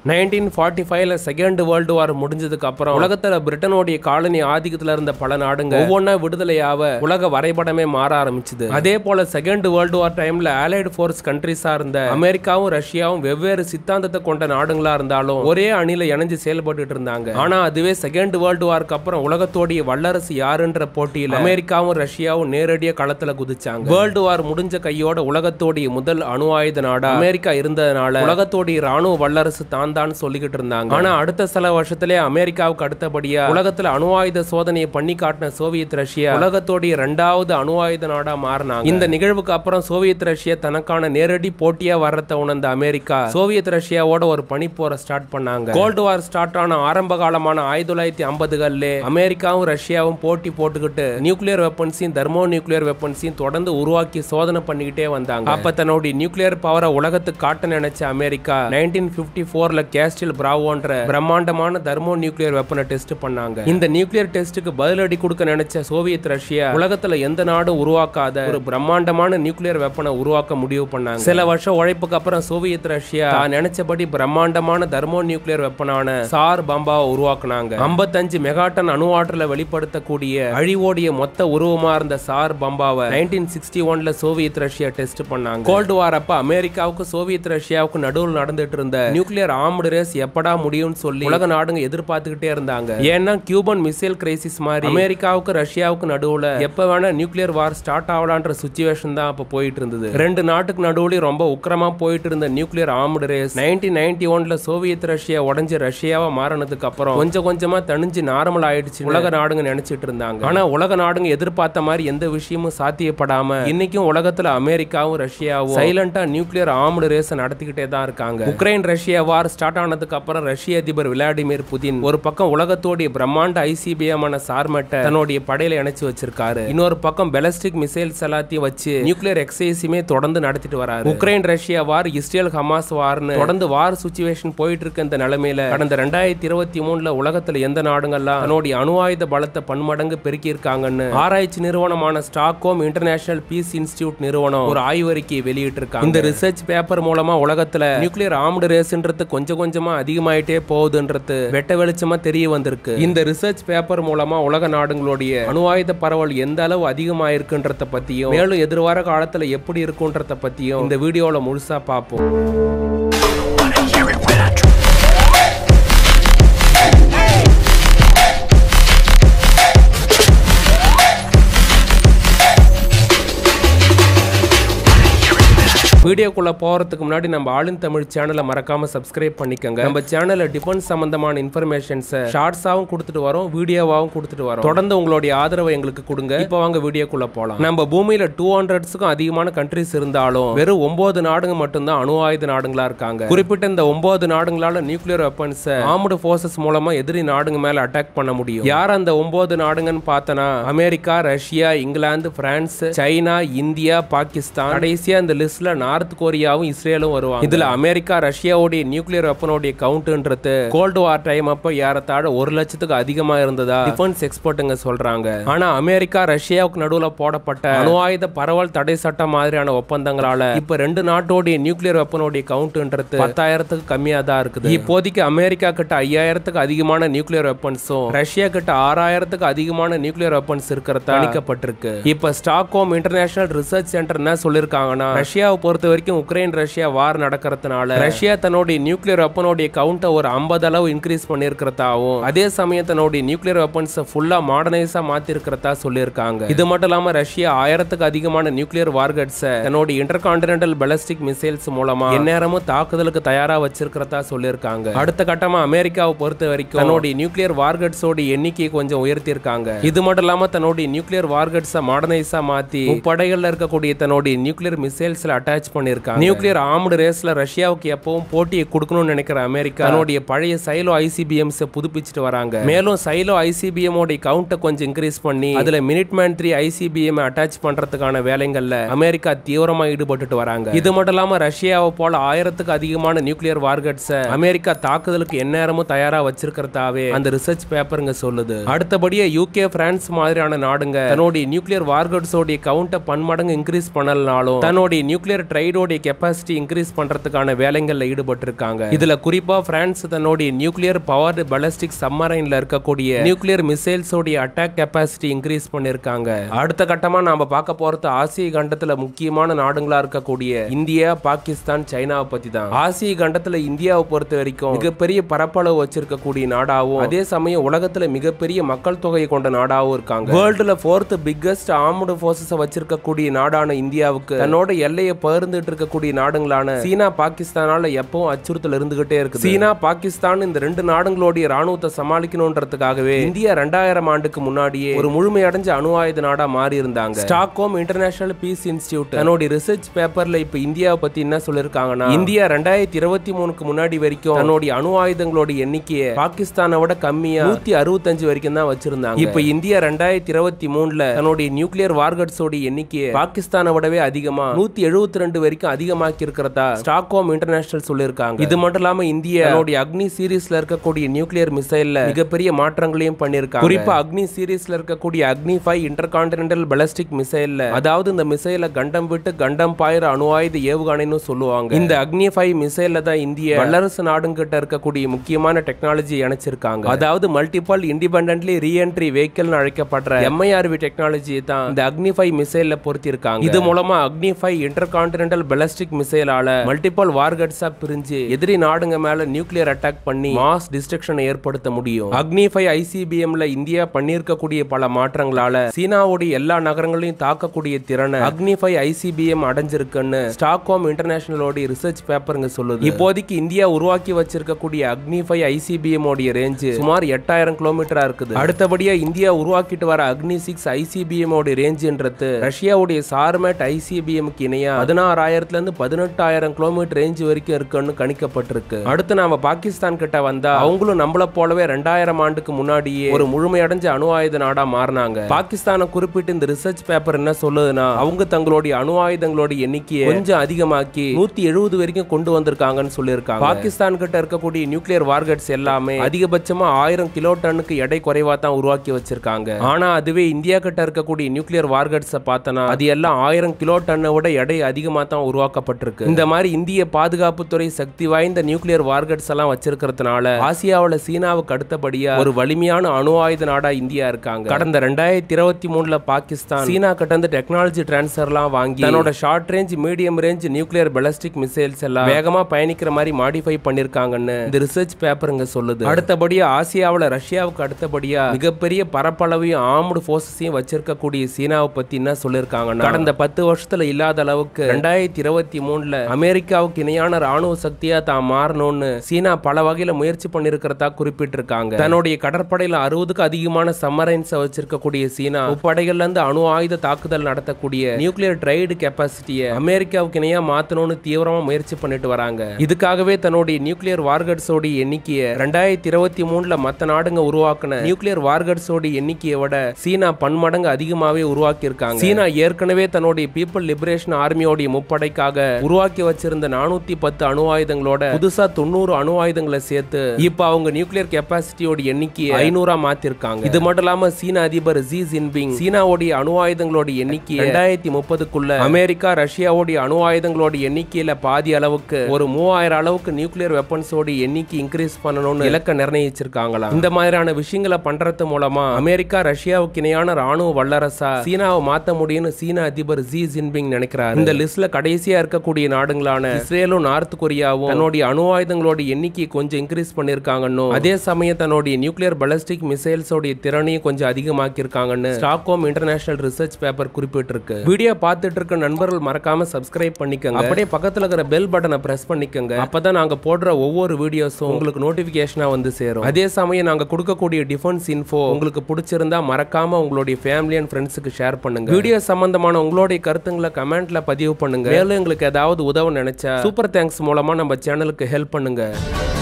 1945ல second world war முடிஞ்சதுக்கு அப்புறம் உலகத்துல பிரிட்டனோட காலனி ஆதிக்கத்துல இருந்த பல நாடுங்க ஒவ்வொன்னா விடுதலையாவ உலக வரைபடமே மாற ஆரம்பிச்சது. அதே போல செகண்ட் வேர்ல்டு வார் டைம்ல அலைடு ஃபோர்ஸ் கண்ட்ரிஸா இருந்த அமெரிக்காவும் ரஷ்யாவும் வெவ்வேறு சித்தாந்தத்தை கொண்ட நாடுகளா இருந்தாலும் ஒரே அணில இணைஞ்சு செயல்பட்டு இருந்தாங்க. ஆனா அதுவே செகண்ட் வேர்ல்டு வார்க்கு அப்புறம் உலகத்தோடைய வல்லரசு யாருன்ற போட்டியில அமெரிக்காவும் ரஷ்யாவும் நேரடியா களத்துல குதிச்சாங்க. வேர்ல்டு வார் முடிஞ்ச கையோட உலகத்தோடைய முதல் அணு ஆயுத நாடா அமெரிக்கா இருந்ததுனால உலகத்தோடைய ராணுவ வல்லரசு தான் தான் சொல்லிக்கிட்டு இருந்தாங்க. ஆனா அடுத்த சில வருஷத்திலே அமெரிக்காவுக்கு அடுத்தபடியா உலகத்துல அணு ஆயுத சோதனையை பண்ணி காட்டின சோவியத் ரஷ்யா உலகத்தோடைய இரண்டாவது அணு ஆயுத நாடா மாறினாங்க. இந்த நிகழ்வுக்கு அப்புறம் சோவியத் ரஷ்யா தனக்கான நேரடி போட்டியா வர்றத உணர்ந்த அமெரிக்கா சோவியத் ரஷ்யாவோட ஒரு பனிப்போரை ஸ்டார்ட் பண்ணாங்க. கோல்டு வார் ஸ்டார்ட் ஆன ஆரம்ப காலமான 1950களிலே அமெரிக்காவும் ரஷ்யாவும் போட்டி போட்டுக்கிட்டு நியூக்ளியர் வெப்பன்ஸையும் தெர்மோ நியூக்ளியர் வெப்பன்ஸையும் தொடர்ந்து உருவாக்கி சோதனை பண்ணிக்கிட்டே வந்தாங்க. அப்ப தன்னுடைய நியூக்ளியர் பவரை உலகத்துக்கு காட்ட நினைச்ச அமெரிக்கா 1954ல கேஸ்டில் பிராவோன்ற பிரம்மாண்டமான தெர்மோ நியூக்ளியர் வெப்பனை டெஸ்ட் பண்ணாங்க. இந்த நியூக்ளியர் டெஸ்டுக்கு பதிலடி கொடுக்க நினைச்ச சோவியத் ரஷ்யா உலகத்துல எந்த நாடும் உருவாக்காத ஒரு பிரம்மாண்டமான நியூக்ளியர் வெப்பனை உருவாக்க முடிவு பண்ணாங்க. சில வருஷம் உழைப்புக்கு அப்புறம் சோவியத் ரஷ்யா நினைச்சபடி பிரம்மாண்டமான தெர்மோ நியூக்ளியர் வெப்பனான சார் பம்பாவை உருவாக்குனாங்க. 55 மெகாடன் அணு ஆற்றலை வெளிப்படுத்தக்கூடிய அழிவோடைய மொத்த உருவமா இருந்த சார் பம்பாவை 1961ல சோவியத் ரஷ்யா டெஸ்ட் பண்ணாங்க. கோல்டு வார் அப்ப அமெரிக்காவுக்கு சோவியத் ரஷ்யாவுக்கு நடுவில் நடந்துட்டு இருந்த நியூக்ளியர் ஆர்ம்டு ரேஸ் எப்படா முடியும்னு சொல்லி உலக நாடுங்க எதிர்பார்த்துக்கிட்டே இருந்தாங்க. ஏன்னா கியூபன் மிசைல் கிரைசிஸ் மாதிரி அமெரிக்காவுக்கு ரஷ்யாவுக்கு நடுவுல எப்ப வேணா நியூக்ளியர் வார் ஸ்டார்ட் ஆகலான்ற சிச்சுவேஷன் தான் அப்ப போயிட்டு இருந்தது. ரெண்டு நாட்டுக்கு நடுவுல ரொம்ப உக்கிரமா போயிட்டு இருந்த நியூக்ளியர் ஆர்ம்டு ரேஸ் 1991ல சோவியத் ரஷ்யா உடைஞ்சு ரஷ்யாவா மாறினதுக்கு அப்புறம் கொஞ்சம் கொஞ்சமா தணிஞ்சு நார்மல் ஆயிடுச்சு உலக நாடுங்க நினைச்சிட்டு இருந்தாங்க. ஆனா உலக நாடுங்க எதிர்பார்த்த மாதிரி எந்த விஷயமும் சாத்தியப்படாம இன்னைக்கும் உலகத்துல அமெரிக்காவும் ரஷ்யாவும் சைலண்டா நியூக்ளியர் ஆர்ம்டு ரேஸ் நடத்திக்கிட்டே தான் இருக்காங்க. உக்ரைன் ரஷ்யா வார் ஸ்டார்ட் ஆனதுக்கு அப்புறம் ரஷ்ய அதிபர் விளாடிமிர் புதின் ஒரு பக்கம் உலகத்தோடைய பிரம்மாண்ட ஐசிபிஎம் சார்மட்டை தன்னுடைய படையில இணைச்சு வச்சிருக்காரு. இன்னொரு பக்கம் பெலஸ்டிக் மிசைல்ஸ் எல்லாத்தையும் வச்சு நியூக்ளியர் எக்ஸசைஸுமே தொடர்ந்து நடத்திட்டு வராரு. Ukraine Russia war Israel Hamas வார்னு தொடர்ந்து வார் சிச்சுவேஷன் போயிட்டு இருக்க இந்த நிலைமையில கடந்த 2023ல உலகத்துல எந்த நாடுகள்லாம் தன்னுடைய அணு ஆயுத பலத்தை பன்மடங்கு பெருக்கி இருக்காங்கன்னு ஆராய்ச்சி நிறுவனமான ஸ்டாக்ஹோம் இன்டர்நேஷனல் பீஸ் இன்ஸ்டிடியூட் நிறுவனம் ஒரு ஆய்வறிக்கையை வெளியிட்டு இருக்காங்க. இந்த ரிசர்ச் பேப்பர் மூலமா உலகத்துல நியூக்ளியர் ஆர்ம்டு ரேஸ்ன்றது கொஞ்சம் கொஞ்சமா அதிகமாயிட்டே போகுதுன்றது வெட்ட வெளிச்சமா தெரிய வந்திருக்கு. இந்த ரிசர்ச் பேப்பர் மூலமா உலக நாடுகளுடைய அணு ஆயுத பரவல் எந்த அளவு அதிகமாயிருக்குன்றத பத்தியும் மேலும் எதிர்வார காலத்துல எப்படி இருக்குன்றத பத்தியும் இந்த வீடியோல முழுசா பார்ப்போம். வீடியோக்குள்ள போறதுக்கு முன்னாடி நம்ம ஆலின் தமிழ் சேனலை மறக்காம சப்ஸ்கிரைப் பண்ணிக்கங்க. நம்ம சேனல்ல டிஃபென்ஸ் சம்பந்தமான இன்ஃபர்மேஷன்ஸ் ஷார்ட்ஸாவும் கொடுத்துட்டு வரோம், வீடியோவாவும் கொடுத்துட்டு வரோம். தொடர்ந்து உங்களுடைய ஆதரவை எங்களுக்கு கொடுங்க. இப்போ வாங்க வீடியோக்குள்ள போலாம். நம்ம பூமியில 200க்கும் அதிகமான கண்ட்ரிஸ் இருந்தாலும் வெறும் 9 நாடுங்க மட்டும்தான் அணு ஆயுத நாடுகளா இருக்காங்க. குறிப்பிட்ட இந்த 9 நாடுகளால நியூக்ளியர் வெப்பன்ஸ் ஆர்ம்டு ஃபோர்சஸ் மூலமா எதிரி நாடுங்க மேல அட்டாக் பண்ண முடியும். யார் அந்த 9 நாடுங்கன்னு பார்த்தனா America, Russia, England, France, China, India, Pakistan. கடைசியா இந்த லிஸ்ட்ல நார்த் கொரியாவும் இஸ்ரேலும் வருவாங்க. இதுல அமெரிக்கா ரஷ்யாவுடைய நியூக்ளியர் வெப்பனோட கவுண்ட்ன்றது கோல்டு வார் டைம் அப்ப ஏறத்தாழ 1 லட்சத்துக்கு அதிகமா இருந்ததா டிஃபென்ஸ் எக்ஸ்பர்ட்டுங்க சொல்றாங்க. ஆனா அமெரிக்கா ரஷ்யாவுக்கு நடுவுல போடப்பட்ட அணு ஆயுத பரவல் தடை சட்டம் மாதிரியான ஒப்பந்தங்களால இப்ப ரெண்டு நாட்டோட நியூக்ளியர் வெப்பனோட கவுண்ட்ன்றது 10,000க்கு கம்மியா தான் இருக்குது. இப்போதைக்கு அமெரிக்கா கிட்ட 5,000க்கு அதிகமான நியூக்ளியர் வெப்பன்ஸும் ரஷ்யா கிட்ட 6,000க்கு அதிகமான நியூக்ளியர் வெப்பன்ஸ் இருக்கிறதா கணிக்கப்பட்டிருக்கு. இப்ப ஸ்டாக்ஹோம் இன்டர்நேஷனல் ரிசர்ச் சென்டர் என்ன சொல்லிருக்காங்கன்னா ரஷ்யாவை பொறுத்த வரைக்கும் உக்ரைன் ரஷ்யா வார் நடக்கிறதுனால ரஷ்யா தன்னுடைய நியூக்ளியர் வெப்பனோட கவுண்ட ஒரு 50 அளவு இன்க்ரீஸ் பண்ணிருக்கிறதாவும் அதே சமயம் தன்னுடைய நியூக்ளியர் வெப்பன்ஸ் ஃபுல்லா மாடர்னைஸா மாத்தி இருக்கிறதா சொல்லியிருக்காங்க. இது மட்டும் இல்லாம ரஷ்யா 1000க்கு அதிகமான நியூக்ளியர் வார்கட்ஸ் தன்னுடைய இன்டர்கான்டினென்டல் பெலஸ்டிக் மிசைல்ஸ் மூலமா எந்நேரமும் தாக்குதலுக்கு தயாரா வச்சிருக்கிறதா சொல்லியிருக்காங்க. அடுத்த கட்டமா அமெரிக்காவை பொறுத்த வரைக்கும் தன்னுடைய நியூக்ளியர் வார்கட்ஸோட எண்ணிக்கையை கொஞ்சம் உயர்த்தி இருக்காங்க. இது மட்டும் இல்லாம தன்னுடைய நியூக்ளியர் வார்கட்ஸ் மாடர்னைஸா மாத்தி படைகள்ல இருக்கக்கூடிய தன்னுடைய நியூக்ளியர் மிசைல்ஸ்ல அட்டாச் பண்ணிருக்காங்க. நியூக்ளியர் ஆர்ம்டு ரேஸ்ல ரஷ்யாவுக்கு எப்பவும் போட்டியை கொடுக்கணும்னு நினைக்கிற அமெரிக்கா தன்னுடைய பழைய சைலோ ஐசிபிஎம்ஸ் புதுப்பிச்சிட்டு வராங்க. மேலும் சைலோ ஐசிபிஎம் ஓட கவுண்ட கொஞ்சம் இன்க்ரீஸ் பண்ணி அதுல மினிட்மேன் 3 ஐசிபிஎம் அட்டாச் பண்றதுக்கான வேலைகள்ல அமெரிக்கா தீவிரமா ஈடுபட்டு வராங்க. இது மட்டும் இல்லாம ரஷ்யாவை போல 1000க்கு அதிகமான நியூக்ளியர் வார்கட்ஸ் அமெரிக்கா தாக்குதலுக்கு எந்நேரமும் தயாரா வச்சிருக்கிறதாவே அந்த ரிசர்ச் பேப்பருங்க சொல்லுது. அடுத்தபடியே யூகே, பிரான்ஸ் மாதிரியான நாடுங்க தன்னுடைய நியூக்ளியர் வார்கட்ஸோட கவுண்ட பன்மடங்கு இன்க்ரீஸ் பண்ணலனாலும் தன்னுடைய நியூக்ளியர் ட்ரைடோட கெபாசிட்டி இன்க்ரீஸ் பண்றதுக்கான வேலைகள்ல ஈடுபட்டு இருக்காங்க. இதுல குறிப்பா பிரான்ஸ் தன்னுடைய நியூக்ளியர் பவர்டு பாலிஸ்டிக் சப்மரைன்ல இருக்கக்கூடிய நியூக்ளியர் மிசைல்ஸ் உடைய அட்டாக் கெபாசிட்டி இன்க்ரீஸ் பண்ணிருக்காங்க. அடுத்த கட்டமா நாம பார்க்க போறது ஆசிய கண்டத்துல முக்கியமான நாடுகளா இருக்கக்கூடிய இந்தியா, பாகிஸ்தான், சைனாவை பத்தி தான். ஆசிய கண்டத்துல இந்தியாவை பொறுத்த வரைக்கும் மிகப்பெரிய பரப்பளவு வச்சிருக்கக்கூடிய நாடாவும் அதே சமயம் உலகத்துல மிகப்பெரிய மக்கள் தொகையை கொண்ட நாடாவும் இருக்காங்க. வேர்ல்டுல 4th பிக்கஸ்ட் ஆர்ம்டு போர்சஸ் வச்சிருக்கக்கூடிய நாடான இந்தியாவுக்கு தன்னோட எல்லையை பகிர்ந்துட்டு இருக்கக்கூடிய நாடுகளான சீனா, பாகிஸ்தானால எப்பவும் அச்சுறுத்தல் இருந்துகிட்டே இருக்கு. சீனா, பாகிஸ்தான் இந்த ரெண்டு நாடுகளுடைய ராணுவத்தை சமாளிக்கணும்ன்றதுக்காகவே இந்தியா 2000 ஆண்டுக்கு முன்னாடியே ஒரு முழுமையடைஞ்ச அணு ஆயுத நாடா மாறி இருந்தாங்க. ஸ்டாக்ஹோம் இன்டர்நேஷனல் பீஸ் இன்ஸ்டிடியூட் தன்னோட ரிசர்ச் பேப்பர்ல இப்ப இந்தியாவை பத்தி என்ன சொல்லிருக்காங்கன்னா, இந்தியா 2023க்கு முன்னாடி வரைக்கும் தன்னுடைய அணு ஆயுதங்களோட எண்ணிக்கையை பாகிஸ்தானை விட கம்மியா 165 வரைக்கும் தான் வச்சிருந்தாங்க. இப்ப இந்தியா 2023ல தன்னுடைய நியூக்ளியர் வார்ஹெட்ஸ் ஓட எண்ணிக்கையை பாகிஸ்தானை விடவே அதிகமா 172 வரைக்கும் அதிகமாக்கி இருக்கிறதா ஸ்டாக்ஹோம் இன்டர்நேஷனல் சொல்லிருக்காங்க. இது மட்டும் இல்லாம இந்தியா தன்னுடைய அக்னி சீரீஸ்ல இருக்கக்கூடிய நியூக்ளியர் மிசைல்ல மிகப்பெரிய மாற்றங்களையும் பண்ணிருக்காங்க. குறிப்பா அக்னி சீரீஸ்ல இருக்கக்கூடிய அக்னி 5 இன்டர்கான்டினென்டல் பாலிஸ்டிக் மிசைல்ல, அதாவது இந்த மிசைல கண்டம் விட்டு கண்டம் பாயிர அணு ஆயுத ஏவுகணைன்னு சொல்லுவாங்க. இந்த அக்னி 5 மிசைல்ல தான் இந்தியா வல்லரசு நாடுகிட்ட இருக்கக்கூடிய முக்கியமான டெக்னாலஜி இணைச்சிருக்காங்க. அதாவது மல்டிபிள் இண்டிபெண்டன்ட்லி ரீஎன்ட்ரி வெஹிக்கிள் அழைக்கப்படுற MIRV டெக்னாலஜியை தான் இந்த அக்னி 5 மிசைல்ல பொருத்திருக்காங்க. இது மூலமா அக்னி 5 இன்டர்கான்டினென்டல் பாலிஸ்டிக் மிசைலால மல்டிபிள் வார்ஹெட்ஸா பிரிஞ்சு எதிரி நாடுங்க மேல நியூக்ளியர் அட்டாக் பண்ணி மாஸ் டிஸ்ட்ரக்ஷனை ஏற்படுத்த முடியும். அக்னி 5 ICBMல இந்தியா பண்ணிருக்கக்கூடிய பல மாற்றங்களால சீனாவுடைய எல்லா நகரங்களையும் தாக்கக்கூடிய திறனை அக்னி 5 ICBM அடைஞ்சிருக்குன்னு ஸ்டாக்ஹோம் இன்டர்நேஷனலோட ரிசர்ச் பேப்பருங்க சொல்லுது. இப்போதைக்கு இந்தியா உருவாக்கி வச்சிருக்கக்கூடிய அக்னி 5 ICBM உடைய ரேஞ்ச் சுமார் 8000 கிலோமீட்டரா இருக்குது. அடுத்தபடியா இந்தியா உருவாக்கிட்டு வர அக்னி 6 ICBM உடைய ரேஞ்சுன்றது ரஷ்யாவுடைய சார்மேட் ICBMக்கு இணையா 16000ல இருந்து 18000 கிலோமீட்டர் ரேஞ்ச் வரைக்கும் இருக்குன்னு கணிக்கப்பட்டிருக்கு. அடுத்து நாம பாகிஸ்தான் கிட்ட வந்தா அவங்களும் நம்மள போலவே 2000 ஆண்டுக்கு முன்னாடியே ஒரு முழுமையடைஞ்ச அணு ஆயுத நாடா மாறினாங்க. பாகிஸ்தானை குறிப்பிட்டு இந்த ரிசர்ச் பேப்பர் என்ன சொல்லுதுன்னா, அவங்க தங்களுடைய அணு ஆயுதங்களோட எண்ணிக்கையை கொஞ்சம் அதிகமாக்கி 170 வரைக்கும் கொண்டு வந்திருக்காங்கன்னு சொல்லியிருக்காங்க. பாகிஸ்தான் கிட்ட இருக்கக்கூடிய நியூக்ளியர் வார்ஹெட்ஸ் எல்லாமே அதிகபட்சமா 1000 கிலோ டன்னுக்கு எடை குறைவா தான் உருவாக்கி வச்சிருக்காங்க. ஆனா அதுவே இந்தியா கிட்ட இருக்கக்கூடிய நியூக்ளியர் வார்ஹெட்ஸ் பார்த்தனா அது எல்லாம் 1000 கிலோ டன்னை விட எடை அதிகமா தான் உருவாக்கப்பட்டிருக்கு. இந்த மாதிரி இந்திய பாதுகாப்புத்துறை சக்தி வாய்ந்த நியூக்ளியர் வார்ஹெட்ஸ் எல்லாம் வச்சிருக்கிறதுனால ஆசியாவுல சீனாவுக்கு அடுத்தபடியா ஒரு வலிமையான அணு ஆயுத நாடா இந்தியா இருக்காங்க. கடந்த 2023ல பாகிஸ்தான் சீனா கிட்ட இருந்து டெக்னாலஜி டிரான்ஸ்ஃபர்லாம் வாங்கி தன்னோட short range, medium range nuclear ballistic missiles எல்லாம் வேகமா பயணிக்கிற மாதிரி மாடிஃபை பண்ணிருக்காங்கன்னு இந்த ரிசர்ச் பேப்பருங்க சொல்லுது. அடுத்தபடியா ஆசியாவுல ரஷ்யாவுக்கு அடுத்தபடியா மிகப்பெரிய பரப்பளவையும் ஆர்ம்டு போர்சஸையும் வச்சிருக்கக்கூடிய சீனாவை பத்தி என்ன சொல்லிருக்காங்கன்னா, கடந்த 10 வருஷத்துல இல்லாத அளவுக்கு 2023ல அமெரிக்காவுக்கு இணையான ராணுவ சக்தியா தான் மாறணும்னு சீனா பல வகையில முயற்சி பண்ணிருக்கிறதா குறிப்பிட்டிருக்காங்க. தன்னுடைய கடற்படையில 60க்கு அதிகமான சம்மரைன்ஸ் வச்சிருக்கக்கூடிய சீனா முப்படைகள்ல இருந்து அணு ஆயுத தாக்குதல் நடத்தக்கூடிய நியூக்ளியர் ட்ரைடு கெபாசிட்டியை அமெரிக்காவுக்கு இணையா மாத்தணும்னு தீவிரமா முயற்சி பண்ணிட்டு வராங்க. இதுக்காகவே தன்னுடைய நியூக்ளியர் வார்ஹெட்ஸோட எண்ணிக்கையை 2023ல மத்த நாடுங்க உருவாக்கின நியூக்ளியர் வார்ஹெட்ஸோட எண்ணிக்கையை விட சீனா பன்மடங்கு அதிகமாவே உருவாக்கி இருக்காங்க. சீனா ஏற்கனவே தன்னுடைய பீப்புள் லிபரேஷன் ஆர்மியோட முப்படைக்காக உருவாக்கி வச்சிருந்த 410 அணு ஆயுதங்களோட புதுசா 90 அணு ஆயுதங்களை சேர்த்து இப்ப அவங்க நியூக்ளியர் கெபாசிட்டியோட எண்ணிக்கையை 500 மாத்திருக்காங்க. இது மட்டும் இல்லாம சீன அதிபர் ஜி ஜின்பிங் சீனாவுடைய அணு ஆயுதங்களோட எண்ணிக்கையை 2030க்குள்ள அமெரிக்கா, ரஷ்யாவுடைய அணு ஆயுதங்களோட எண்ணிக்கையில பாதி அளவுக்கு ஒரு 3000 அளவுக்கு நியூக்ளியர் வெப்பன்ஸோட எண்ணிக்கை இன்க்ரீஸ் பண்ணணும்னு இலக்க நிர்ணயிச்சிருக்காங்களா. இந்த மாதிரியான விஷயங்களை பண்றது மூலமா அமெரிக்கா, ரஷ்யாவுக்கு இணையான ராணுவ வல்லரசா சீனாவை மாத்த முடியும்னு சீன அதிபர் ஜி ஜின்பிங் நினைக்கிறார். இந்த லிஸ்ட்ல கடைசியா இருக்கக்கூடிய நாடுகளான இஸ்ரேலும், நார்த் கொரியாவும் தன்னுடைய அணு ஆயுதங்களோட எண்ணிக்கையை கொஞ்சம் இன்க்ரீஸ் பண்ணிருக்காங்கன்னு, அதே சமயம் தன்னுடைய நியூக்ளியர் பாலிஸ்டிக் மிசைல்ஸ் உடைய திறனையும் கொஞ்சம் அதிகமாக்கி இருக்காங்கன்னு ஸ்டாக்ஹோம் இன்டர்நேஷனல் ரிசர்ச் பேப்பர் குறிப்பிட்டிருக்கு. வீடியோ பார்த்துட்டு இருக்க நண்பர்கள் மறக்காம சப்ஸ்கிரைப் பண்ணிக்கங்க. அப்படியே பக்கத்துல இருக்கிற பெல் பட்டனை பிரஸ் பண்ணிக்கங்க. அப்பதான் நாங்க போடுற ஒவ்வொரு வீடியோஸும் உங்களுக்கு நோட்டிபிகேஷனா வந்து சேரும். அதே சமயம் நாங்க கொடுக்கக்கூடிய டிஃபென்ஸ் இன்ஃபோ உங்களுக்கு பிடிச்சிருந்தா மறக்காம உங்களுடைய ஃபேமிலி அண்ட் ஃப்ரெண்ட்ஸுக்கு ஷேர் பண்ணுங்க. வீடியோ சம்பந்தமான உங்களுடைய கருத்துங்களை கமெண்ட்ல பதிவு பண்ணுங்க. மேலும் எங்களுக்கு ஏதாவது உதவ நினைச்சா சூப்பர் தேங்க்ஸ் மூலமா நம்ம சேனலுக்கு ஹெல்ப் பண்ணுங்க.